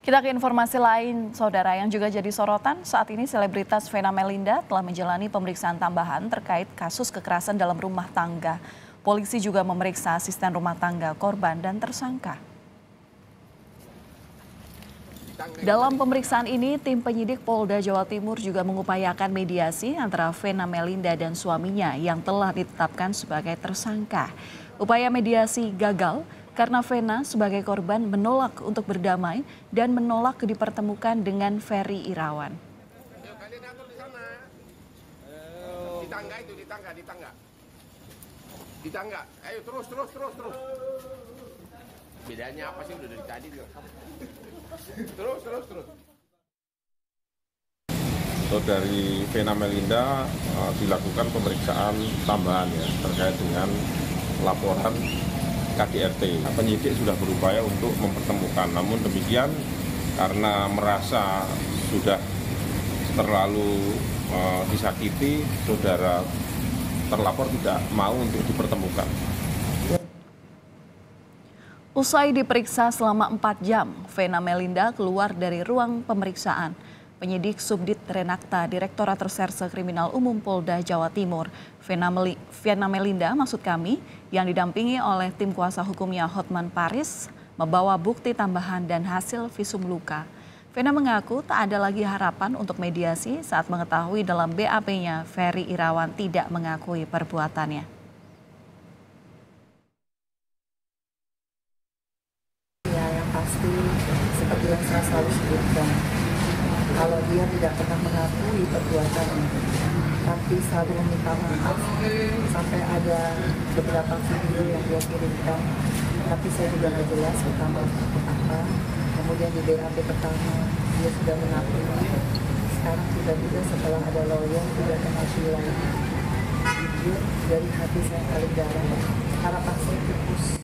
Kita ke informasi lain, saudara, yang juga jadi sorotan. Saat ini selebritas Vena Melinda telah menjalani pemeriksaan tambahan terkait kasus kekerasan dalam rumah tangga. Polisi juga memeriksa asisten rumah tangga korban dan tersangka. Dalam pemeriksaan ini, tim penyidik Polda Jawa Timur juga mengupayakan mediasi antara Vena Melinda dan suaminya yang telah ditetapkan sebagai tersangka. Upaya mediasi gagal karena Vena sebagai korban menolak untuk berdamai dan menolak dipertemukan dengan Ferry Irawan. Di tangga. Ayo terus. Bedanya apa sih udah dari tadi? Terus. Dari Vena Melinda dilakukan pemeriksaan tambahan ya terkait dengan laporan KDRT. Penyidik sudah berupaya untuk mempertemukan, namun demikian karena merasa sudah terlalu disakiti, saudara terlapor tidak mau untuk dipertemukan. Usai diperiksa selama 4 jam, Vena Melinda keluar dari ruang pemeriksaan. Penyidik Subdit Renakta Direktorat Reserse Kriminal Umum Polda Jawa Timur, Vena Melinda yang didampingi oleh tim kuasa hukumnya Hotman Paris, membawa bukti tambahan dan hasil visum luka. Vena mengaku tak ada lagi harapan untuk mediasi saat mengetahui dalam BAP-nya Ferry Irawan tidak mengakui perbuatannya. Ya, yang pasti seperti yang saya selalu sebutkan, kalau dia tidak pernah mengakui perbuatannya, tapi selalu meminta maaf, sampai ada beberapa video yang dia kirimkan, tapi saya juga nggak jelas pertama apa. Kemudian di BAP pertama dia sudah mengakui, sekarang tiba-tiba setelah ada lawyer tidak mengakui lagi. Jujur dari hati saya paling dalam, harapan saya pupus.